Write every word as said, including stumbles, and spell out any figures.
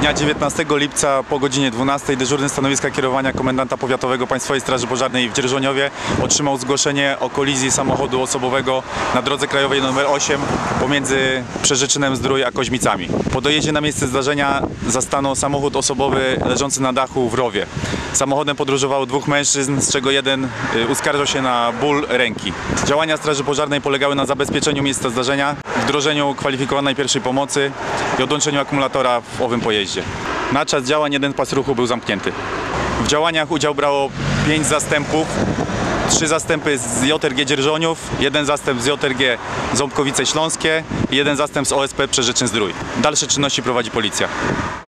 Dnia dziewiętnastego lipca po godzinie dwunastej dyżurny stanowiska kierowania komendanta powiatowego Państwowej Straży Pożarnej w Dzierżoniowie otrzymał zgłoszenie o kolizji samochodu osobowego na drodze krajowej nr osiem pomiędzy Przeżyczynem-Zdrój a Koźmicami. Po dojeździe na miejsce zdarzenia zastano samochód osobowy leżący na dachu w rowie. Samochodem podróżowało dwóch mężczyzn, z czego jeden uskarżał się na ból ręki. Działania Straży Pożarnej polegały na zabezpieczeniu miejsca zdarzenia, wdrożeniu kwalifikowanej pierwszej pomocy i odłączeniu akumulatora w owym pojeździe. Na czas działań jeden pas ruchu był zamknięty. W działaniach udział brało pięć zastępów, trzy zastępy z J R G Dzierżoniów, jeden zastęp z J R G Ząbkowice Śląskie i jeden zastęp z O S P Przeżyczyn-Zdrój. Dalsze czynności prowadzi policja.